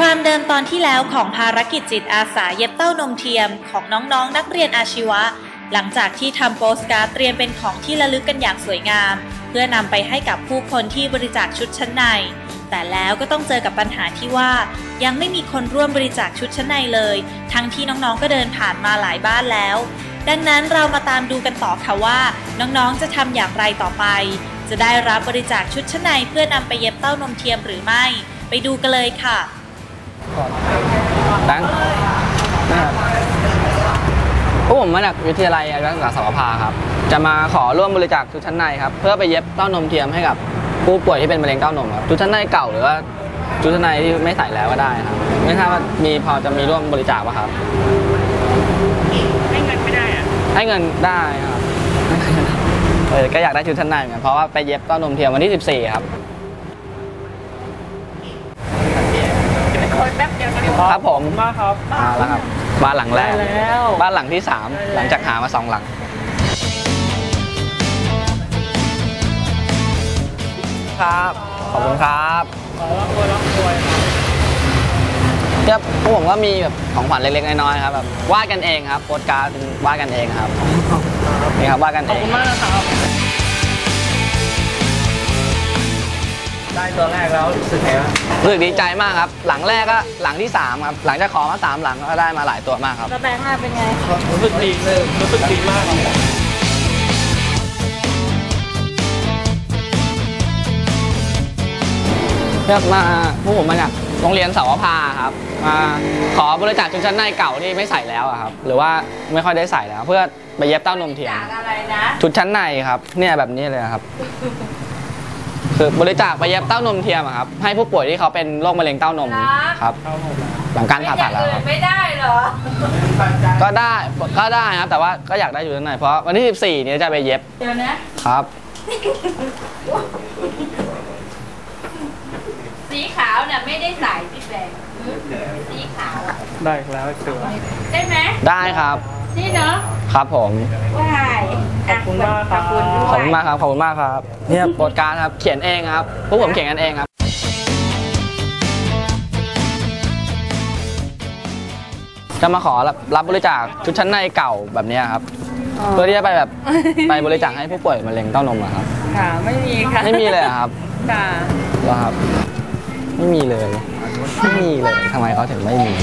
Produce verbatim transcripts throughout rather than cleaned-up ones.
ความเดิมตอนที่แล้วของภารกิจจิตอาสาเย็บเต้านมเทียมของน้องๆ นักเรียนอาชีวะหลังจากที่ทำโปสการ์ดเตรียมเป็นของที่ระลึกกันอย่างสวยงามเพื่อนำไปให้กับผู้คนที่บริจาคชุดชั้นในแต่แล้วก็ต้องเจอกับปัญหาที่ว่ายังไม่มีคนร่วมบริจาคชุดชั้นในเลยทั้งที่น้องๆก็เดินผ่านมาหลายบ้านแล้วดังนั้นเรามาตามดูกันต่อค่ะว่าน้องๆจะทำอย่างไรต่อไปจะได้รับบริจาคชุดชั้นในเพื่อนำไปเย็บเต้านมเทียมหรือไม่ไปดูกันเลยค่ะดังพวกผมมาจากวิทยาลัยอาชีวศึกษาสวภาครับจะมาขอร่วมบริจาคชุดชั้นในครับเพื่อไปเย็บเต้านมเทียมให้กับผู้ป่วยที่เป็นมะเร็งเต้านมครับชุดชั้นในเก่าหรือว่าชุดชั้นในที่ไม่ใส่แล้วก็ได้ครับไม่ทราบว่ามีพอจะมีร่วมบริจาคป่ะครับให้เงินไม่ได้อะให้เงินได้ครับเออก็อยากได้ชุดชั้นในเหมือนกันเพราะว่าไปเย็บเต้านมเทียมวันที่สิบสี่ครับครับผมมาครับมาแล้วครับบ้านหลังแรกบ้านหลังที่สามหลังจากหามาสองหลังครับขอบคุณครับครับพวกผมก็มีแบบของขวัญเล็กๆน้อยๆครับแบบวาดกันเองครับโปสการ์ดวาดกันเองครับนี่ครับวาดกันเองขอบคุณมากนะครับได้ตัวแรกแล้วรู้สึกไงบ้างรู้สึกดีใจมากครับหลังแรกก็หลังที่สามครับหลังจากขอมาสามหลังก็ได้มาหลายตัวมากครับแล้วแบงค์ห้าเป็นไงรู้สึกดีเลยรู้สึกดีมากเลือกมาพวกผมมาจากโรงเรียนสวภาครับมาขอบริจาคชุดชั้นในเก่าที่ไม่ใส่แล้วครับหรือว่าไม่ค่อยได้ใส่แล้วเพื่อไปเย็บเต้านมเทียมชุดชั้นในครับเนี่ยแบบนี้เลยครับคือบริจาคไปเย็บเต้านมเทียมครับให้ผู้ป่วยที่เขาเป็นโรคมะเร็งเต้านมครับหลังการผ่าตัดแล้วครับไม่ได้เหรอก็ได้ก็ได้ครับแต่ว่าก็อยากได้อยู่ชั้นในเพราะวันที่สิบสี่นี้จะไปเย็บเดี๋ยวนะครับสีขาวน่ะไม่ได้ใส่พี่แบงค์สีขาวได้แล้วตัวได้ไหมได้ครับนี่เนาะครับผมว้ายขอบคุณมากครับขอบคุณมากครับขอบคุณมากครับเนี่ยโปสการ์ดครับเขียนเองครับพวกผมเขียนกันเองครับจะมาขอรับรับบริจาคชุดชั้นในเก่าแบบนี้ครับเพื่อที่จะไปแบบไปบริจาคให้ผู้ป่วยมะเร็งเต้านมครับค่ะไม่มีค่ะไม่มีเลยครับค่ะเหรอครับไม่มีเลยไม่มีเลยทำไมเขาถึงไม่มี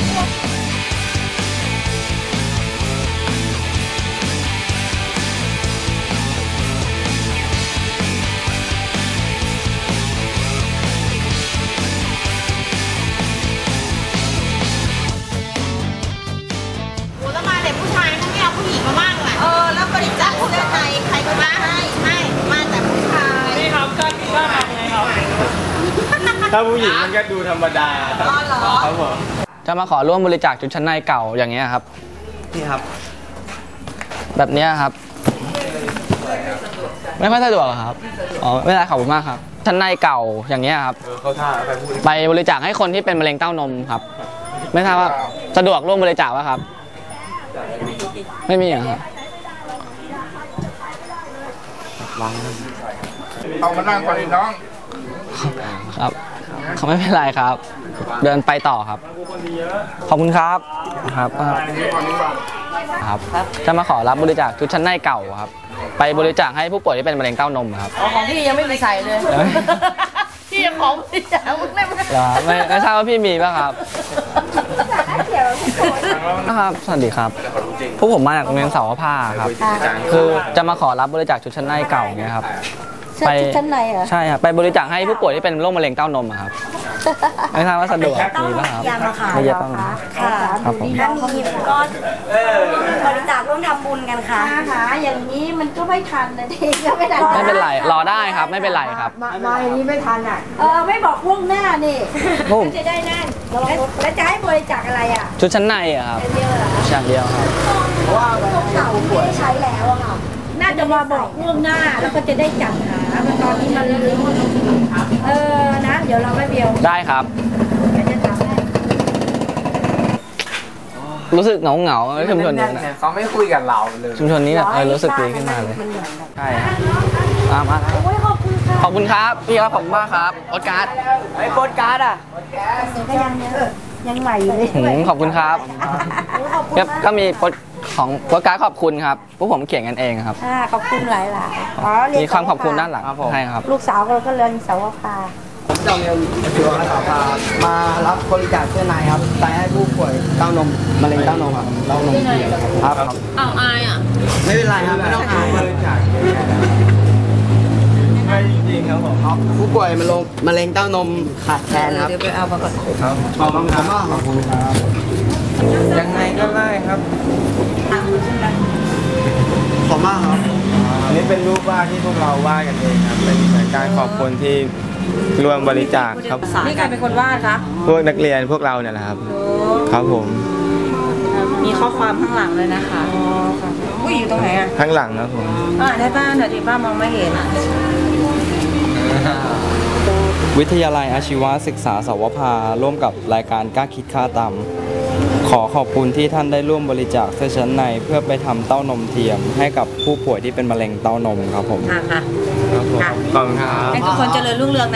ถ้าผู้หญิงมันก็ดูธรรมดาครับผมจะมาขอร่วมบริจาคชุดชั้นในเก่าอย่างเงี้ยครับนี่ครับแบบเนี้ยครับไม่ค่อยสะดวกครับอ๋อไม่ได้ขอบคุณมากครับชั้นในเก่าอย่างเงี้ยครับไปบริจาคให้คนที่เป็นมะเร็งเต้านมครับไม่ทราบว่าสะดวกร่วมบริจาคป่ะครับไม่มีครับเอามานั่งก่อนน้องครับเขาไม่เป็นไรครับเดินไปต่อครับขอบคุณครับครับครับจะมาขอรับบริจาคชุดชั้นในเก่าครับไปบริจาคให้ผู้ป่วยที่เป็นมะเร็งเต้านมครับของพี่ยังไม่มีใส่เลยพี่ยังของบริจาคมึงได้ไหมไม่ไม่ทราบว่าพี่มีป่ะครับนะครับสวัสดีครับพวกผมมาจากโรงเรียนเสาวผ้าครับคือจะมาขอรับบริจาคชุดชั้นในเก่าไงครับไปชั้นในเหรอใช่ครับไปบริจาคให้ผู้ป่วยที่เป็นโรคมะเร็งเต้านมครับไม่ทราบว่าสะดวกมีป่ะครับไม่เยอะต้องค่ะครับผมถ้ามีก็บริจาคร่วมทำบุญกันค่ะหาอย่างนี้มันก็ไม่ทันนะทีก็ไม่ทันไม่เป็นไรรอได้ครับไม่เป็นไรครับมาอย่างนี้ไม่ทันอ่ะเออไม่บอกล่วงหน้านี่จะได้นั่นแล้วจะให้บริจาคอะไรอ่ะชุดชั้นในอะครับชั้นเดียวครับเพราะว่าเก่าไม่ได้ใช้แล้วอะค่ะน่าจะมาบอกล่วงหน้าแล้วก็จะได้จัดหาตอนนี้มันเออนะเดี๋ยวเราไม่เบียวได้ครับรู้สึกเหงาเหงาชุมชนนี้นะเขาไม่คุยกับเราเลยชุมชนนี้แบบรู้สึกดีขึ้นมาเลยใช่มามาขอบคุณครับพี่ครับขอบคุณมากครับโปสการ์ดไอ้โปสการ์ดอ่ะก็ยังเยอะยังใหม่อยู่เลยหืมขอบคุณครับครับก็มีโพสต์ของโพสต์การ์ดขอบคุณครับพวกผมเขียนกันเองครับอ่าขอบคุณหลายหลายอ๋อเรียนมีคำขอบคุณด้านหลังใช่ครับลูกสาวเราก็เรียนสาวภาเจ้าเรียนชีวะสาวพามารับบริจาคเสื้อในครับไปให้ผู้ป่วยเต้านมมะเร็งเต้านมครับเต้านมเทียมครับเอาอายอ่ะไม่เป็นไรครับไม่ต้องอายบริจาคไม่จริงๆครับผมครับผู้ป่วยมะเร็งมะเร็งเต้านมขาดแคลนครับเดี๋ยวไปเอามาก่อนครับขอบคุณครับขอบคุณครับยังไงก็ได้ครับขอบมากครับอันนี้เป็นรูปวาดที่พวกเราวาดกันเองครับเป็นเหมือนการขอบคุณที่ร่วมบริจาคครับนี่ใครเป็นคนวาดคะพวกนักเรียนพวกเราเนี่ยแหละครับครับผมมีข้อความข้างหลังเลยนะคะผู้หญิงตรงไหนอ่ะข้างหลังครับผมอ่าได้บ้านเดี๋ยวดีป้ามองไม่เห็นวิทยาลัยอาชีวศึกษาสวภาร่วมกับรายการกล้าคิดค่าตำขอขอบคุณที่ท่านได้ร่วมบริจาคเสื้อชั้นในเพื่อไปทำเต้านมเทียมให้กับผู้ป่วยที่เป็นมะเร็งเต้านมครับผมค่ะค่ะครับผมขอบคุณครับให้ทุกคนเจริญรุ่งเรืองนะ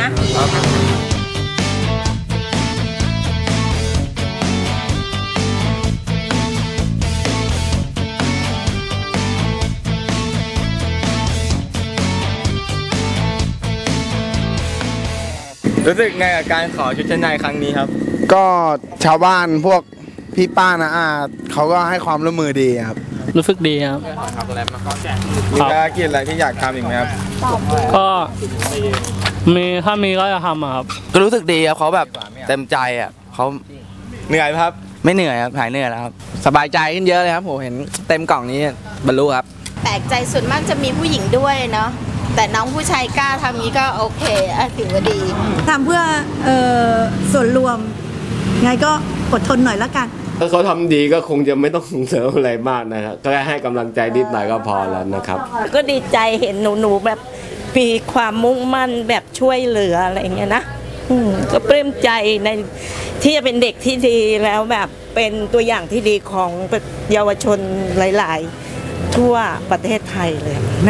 รู้สึกไงกับการขอชุดชั้นในครั้งนี้ครับก็ชาวบ้านพวกพี่ป้านะอาเขาก็ให้ความร่วมมือดีครับรู้สึกดีครับมีภารกิจอะไรที่อยากทำอีกไหมครับก็มีถ้ามีก็จะทำอะครับก็รู้สึกดีครับเขาแบบเต็มใจอ่ะเขาเหนื่อยไหมครับไม่เหนื่อยครับหายเหนื่อยแล้วครับสบายใจขึ้นเยอะเลยครับผมเห็นเต็มกล่องนี้บรรลุครับแปลกใจส่วนมากจะมีผู้หญิงด้วยเนาะแต่น้องผู้ชายกล้าทำนี้ก็โอเคอ่ะถือว่าดีทำเพื่อเอ่อส่วนรวมไงก็อดทนหน่อยแล้วกันถ้าเขาทำดีก็คงจะไม่ต้องส่งเสริมอะไรมากนะครับก็แค่ให้กำลังใจนิดหน่อยก็พอแล้วนะครับก็ดีใจเห็นหนูๆแบบมีความมุ่งมั่นแบบช่วยเหลืออะไรอย่างเงี้ยนะอืมก็ปลื้มใจในที่จะเป็นเด็กที่ดีแล้วแบบเป็นตัวอย่างที่ดีของเยาวชนหลายๆทั่วประเทศไทยเลยนะ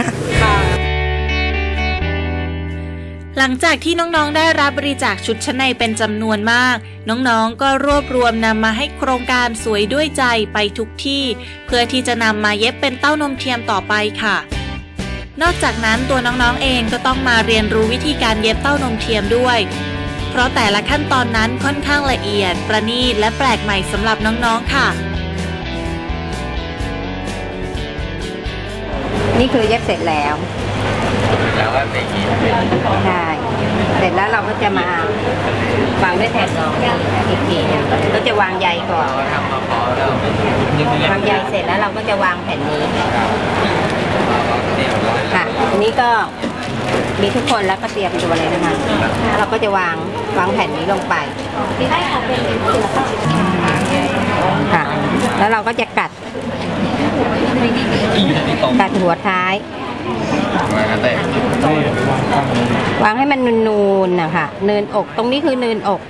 หลังจากที่น้องๆ ได้รับบริจาคชุดชั้นในเป็นจำนวนมาก น้องๆ ก็รวบรวมนำมาให้โครงการสวยด้วยใจไปทุกที่ เพื่อที่จะนำมาเย็บเป็นเต้านมเทียมต่อไปค่ะ นอกจากนั้นตัวน้องๆ เองก็ต้องมาเรียนรู้วิธีการเย็บเต้านมเทียมด้วย เพราะแต่ละขั้นตอนนั้นค่อนข้างละเอียดประณีตและแปลกใหม่สำหรับน้องๆ ค่ะนี่คือเย็บเสร็จแล้วแล้วก็เป็นอย่างนี้ใช่เสร็จแล้วเราก็จะมาวางด้วยแผ่นรองอีกทีหนึงก็จะวางใยก่อนวางใยเสร็จแล้วเราก็จะวางแผ่นนี้ค่ะอันนี้ก็มีทุกคนแล้วก็เตรียมตัวเลยนะคะแล้วเราก็จะวางวางแผ่นนี้ลงไปค่ะแล้วเราก็จะกัดกัดหัวท้ายวางให้มันนูนๆนะคะเนินอกตรงนี้คือเนินอก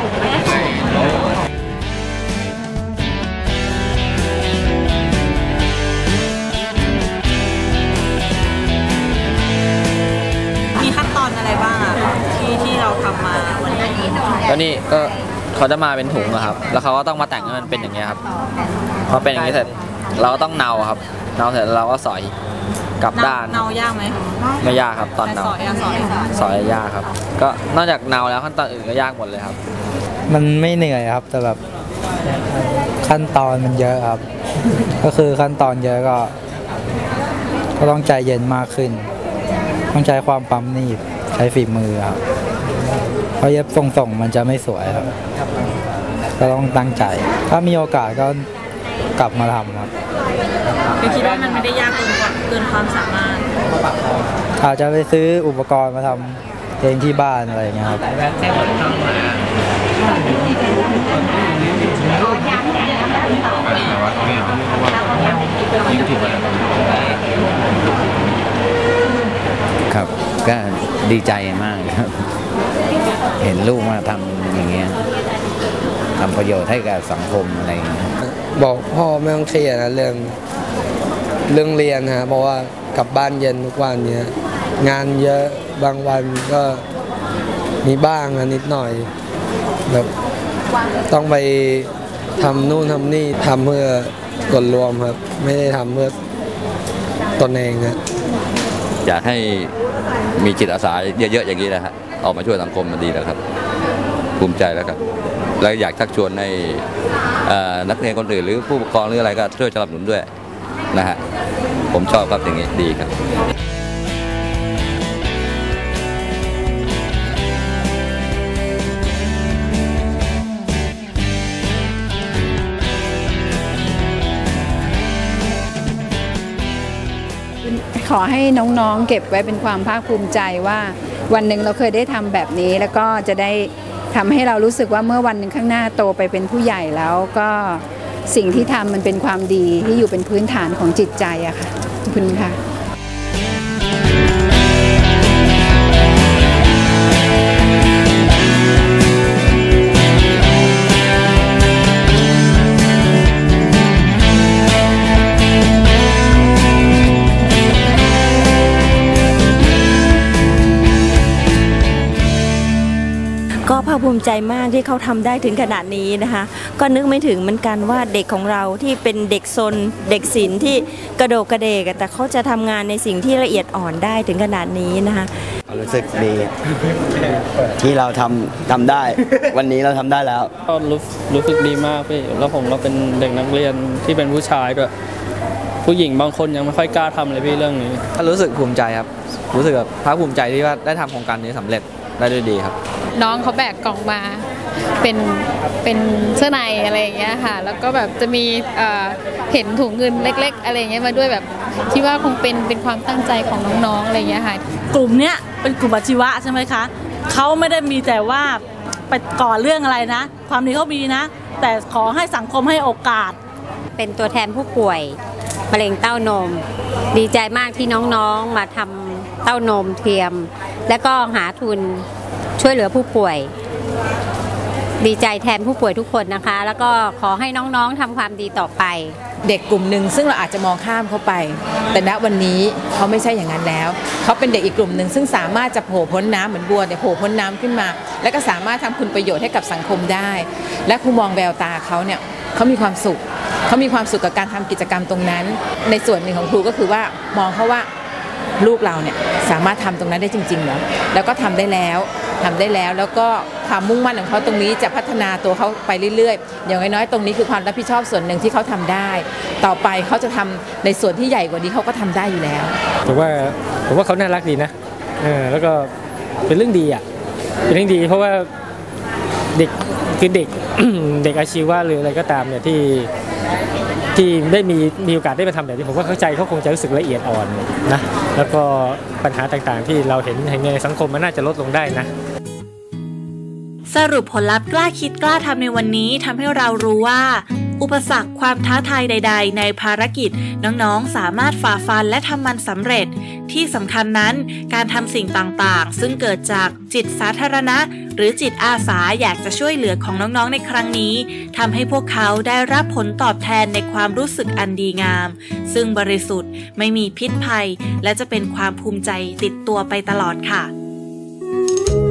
มีขั้นตอนอะไรบ้างอะที่ที่เราทำมาวันนี้ก็นี่ก็เขาจะมาเป็นถุงอะครับแล้วเขาก็ต้องมาแต่งให้มันเป็นอย่างเงี้ยครับพอเป็นอย่างนี้เสร็จเราก็ต้องเนาครับเนาเสร็จแล้วเราก็สอยกลับด้านเนายากไหมไม่ยากครับตอนเนาสอยอะสอยสอยยากครับก็นอกจากเนาแล้วขั้นตอนอื่นก็ยากหมดเลยครับมันไม่เหนื่อยครับแต่แบบขั้นตอนมันเยอะครับ ก็คือขั้นตอนเยอะก็ ก็ต้องใจเย็นมากขึ้น ต้องใช้ความปั๊มนีบใช้ฝีมือครับเพราะเย็บทรงๆมันจะไม่สวยครับก็ต้องตั้งใจ ถ้ามีโอกาสก็กลับมาทำครับคือคิดว่ามันไม่ได้ยากเกินกว่าเกินความสามารถอาจจะไปซื้ออุปกรณ์มาทำเองที่บ้านอะไรอย่างเงี้ยครับครับก็ดีใจมากครับ เห็นลูกมาทำอย่างเงี้ยทำประโยชน์ให้กับสังคมอะไรอย่างเงี้ยบอกพ่อไม่ต้องเครียดนะเรื่องเรื่องเรียนฮะเพราะว่ากลับบ้านเย็นทุกวันเนี้ยงานเยอะบางวันก็มีบ้างนะนิดหน่อยแบบต้องไปทำนู่นทำนี่ทำเพื่อส่วนรวมครับไม่ได้ทำเพื่อตนเองครับอยากให้มีจิตอาสาเยอะๆอย่างนี้นะฮะออกมาช่วยสังคมมันดีแล้วครับภูมิใจแล้วครับแล้วอยากชักชวนให้นักเรียนคนอื่นหรือผู้ปกครองหรืออะไรก็ช่วยสนับสนุนด้วยนะฮะผมชอบครับอย่างนี้ดีครับขอให้น้องๆเก็บไว้เป็นความภาคภูมิใจว่าวันหนึ่งเราเคยได้ทำแบบนี้แล้วก็จะได้ทำให้เรารู้สึกว่าเมื่อวันหนึ่งข้างหน้าโตไปเป็นผู้ใหญ่แล้วก็สิ่งที่ทำมันเป็นความดีที่อยู่เป็นพื้นฐานของจิตใจอะค่ะขอบคุณค่ะก็ภาคภูมิใจมากที่เขาทำได้ถึงขนาดนี้นะคะก็นึกไม่ถึงเหมือนกันว่าเด็กของเราที่เป็นเด็กซนเด็กศิลป์ที่กระโดดกระเดกแต่เขาจะทำงานในสิ่งที่ละเอียดอ่อนได้ถึงขนาดนี้นะคะรู้สึกดีที่เราทำทำได้วันนี้เราทำได้แล้วก็รู้รู้สึกดีมากพี่แล้วผมก็เป็นเด็กนักเรียนที่เป็นผู้ชายด้วยผู้หญิงบางคนยังไม่ค่อยกล้าทำเลยพี่เรื่องนี้รู้สึกภูมิใจครับรู้สึกแบบภาคภูมิใจที่ว่าได้ทำโครงการนี้สำเร็จได้ด้วยดีครับน้องเขาแบกกล่องมาเป็นเป็นเสื้อในอะไรอย่างเงี้ยค่ะแล้วก็แบบจะมีเห็นถุงเงินเล็กๆอะไรอย่างเงี้ยมาด้วยแบบที่ว่าคงเป็นเป็นความตั้งใจของน้องๆอะไรอย่างเงี้ยค่ะกลุ่มเนี้ยเป็นกลุ่มอาชีวะใช่ไหมคะเขาไม่ได้มีแต่ว่าไปก่อเรื่องอะไรนะความดีเขามีนะแต่ขอให้สังคมให้โอกาสเป็นตัวแทนผู้ป่วยมะเร็งเต้านมดีใจมากที่น้องๆมาทำเต้านมเทียมและก็หาทุนช่วยเหลือผู้ป่วยดีใจแทนผู้ป่วยทุกคนนะคะแล้วก็ขอให้น้องๆทำความดีต่อไปเด็กกลุ่มหนึ่งซึ่งเราอาจจะมองข้ามเขาไปแต่ณวันนี้เขาไม่ใช่อย่างนั้นแล้วเขาเป็นเด็กอีกกลุ่มหนึ่งซึ่งสามารถจะโผล่พ้นน้ำเหมือนบัวเนี่ยโผล่พ้นน้ำขึ้นมาและก็สามารถทำคุณประโยชน์ให้กับสังคมได้และครูมองแววตาเขาเนี่ยเขามีความสุขเขามีความสุขกับการทำกิจกรรมตรงนั้นในส่วนหนึ่งของครูก็คือว่ามองเขาว่าลูกเราเนี่ยสามารถทำตรงนั้นได้จริงๆเหรอแล้วก็ทำได้แล้วทำได้แล้วแล้วก็ความมุ่งมั่นของเขาตรงนี้จะพัฒนาตัวเขาไปเรื่อยๆอย่างน้อยๆตรงนี้คือความรับผิดชอบส่วนหนึ่งที่เขาทำได้ต่อไปเขาจะทำในส่วนที่ใหญ่กว่านี้เขาก็ทำได้อยู่แล้วผมว่าผมว่าเขาน่ารักดีนะเออแล้วก็เป็นเรื่องดีอ่ะเป็นเรื่องดีเพราะว่าเด็กคือเด็ก เด็กอาชีวะหรืออะไรก็ตามเนี่ยที่ที่ได้มีมีโอกาสได้มาทำแบบนี้ผมว่าเข้าใจเขาคงจะรู้สึกละเอียดอ่อนนะแล้วก็ปัญหาต่างๆที่เราเห็นในสังคมมันน่าจะลดลงได้นะสรุปผลลัพธ์กล้าคิดกล้าทำในวันนี้ทำให้เรารู้ว่าอุปสรรคความท้าทายใดๆในภารกิจน้องๆสามารถฝ่าฟันและทำมันสำเร็จที่สำคัญนั้นการทำสิ่งต่างๆซึ่งเกิดจากจิตสาธารณะหรือจิตอาสาอยากจะช่วยเหลือของน้องๆในครั้งนี้ทำให้พวกเขาได้รับผลตอบแทนในความรู้สึกอันดีงามซึ่งบริสุทธิ์ไม่มีพิษภัยและจะเป็นความภูมิใจติดตัวไปตลอดค่ะ